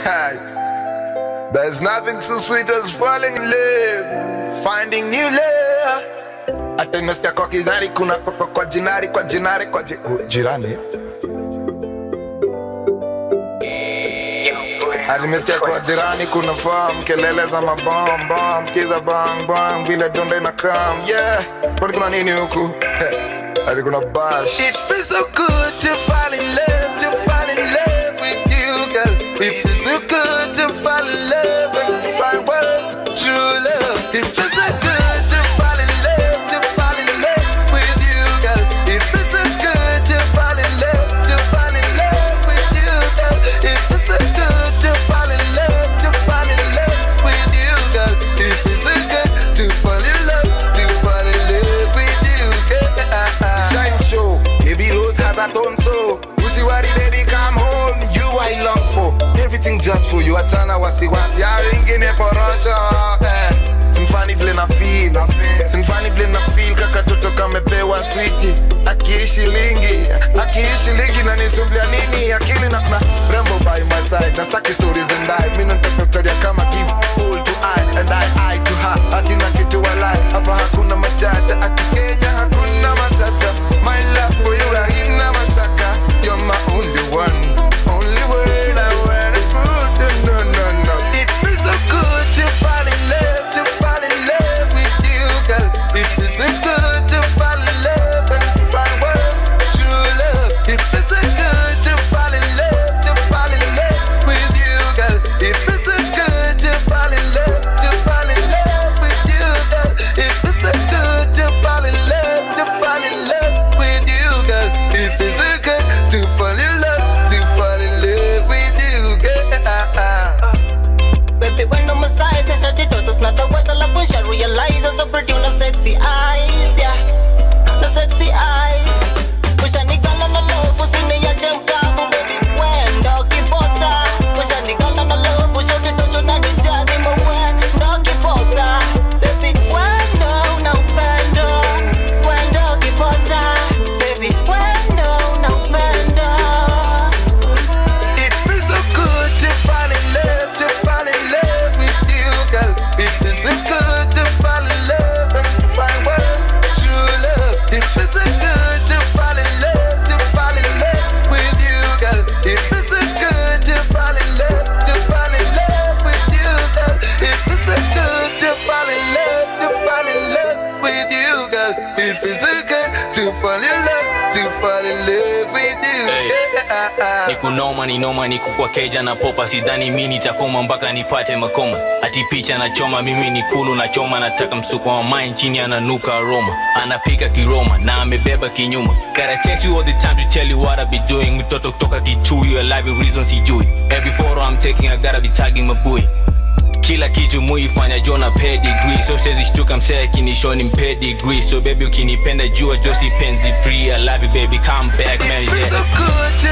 There's nothing so sweet as falling in love, finding new love. Ata nimesikia kwa kinari kuna kwa jirani. Ati nimesikia kwa jirani kuna farm, kelele za mabom, skiza bang, vile donde na kam. Yeah, kwani kuna nini huku? Ati kuna bash. It feels so good to fall in love, with you, girl. It feels so good to fall in love and find what true love. It feels so good to fall in love, with you, girl. It feels so good to fall in love, with you, girl. It feels so good to fall in love, with you, girl. It feels so good to fall in love, with you, girl. Shine show, every rose has a thorn, so you see what baby, come home, you I long for. Everything just for you, atana wasiwasi, wengine porosho. Sinfani vile na feel, kaka toto kamepewa sweetie. Akiishi lingi na nisublia nini, akili na kuna rembo by my side. Na staki stories and I, mimi nataka story kama give all to I and I to her. Akina kitu walai, hapa hakuna matata, ati Kenya hakuna matata. My love for you haina mashaka, you're my only one, only word I wanna put, no. It feels so good to fall in love, with you, girl. It feels so good to fall in love and find what true love. It feels so good to fall in love, with you, girl. It feels so good to fall in love, with you, girl. It feels so good to fall in love, with you, girl. It feels so good to fall in love, with you, girl. Baby, when I'm a size, it's such a dose. It's not the words I love when I realize it's so pretty with no sexy eyes, yeah, no sexy eyes. Wish I nigga on the love, was in the gym cover, baby. When doggy bossa, wish I nigga on the love, wish I did those on the jag in my way. Doggy bossa, baby. When no bando, when doggy bossa, baby. When no bando. It feels so good to fall in love, with you, girl. It feels so good to fall in love and find what true love. It feels so good to fall in love, with you, girl. It feels so good to fall in love, with you, girl. It feels so good to fall in love, with you, girl. It feels so good to fall in love, with you. Nikunoma ni kukwa keja na popa. Sidhani mimi nitakoma mpaka nipate makomas. Ati picha na choma, mimi ni kulu na choma. Nataka msuko wa mine chini ananuka aroma. Anapika kiroma na amebeba kinyuma. Gotta text you all the time to tell you what I be doing. Mtoto kutoka Kichuyu, alive with reasons sijui. Every photo I'm taking I gotta be tagging my boy. Kila kitu muifanya jona pedigree. So says ishtuka msea kinishoni pedigree. So baby ukinipenda jua josi penzi free. I love you baby, come back man, yeah. It feels so good to